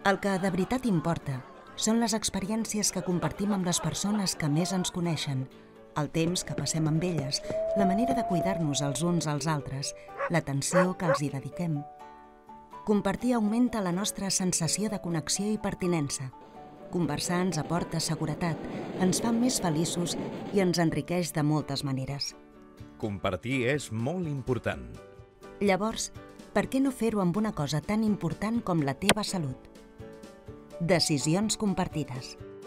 El que de veritat importa són les experiències que compartim amb les persones que més ens coneixen, el temps que passem amb elles, la manera de cuidar-nos els uns als altres, l'atenció que els hi dediquem. Compartir augmenta la nostra sensació de connexió i pertinença. Conversar ens aporta seguretat, ens fa més feliços i ens enriqueix de moltes maneres. Compartir és molt important. Llavors, per què no fer-ho amb una cosa tan important com la teva salut? Decisions compartides.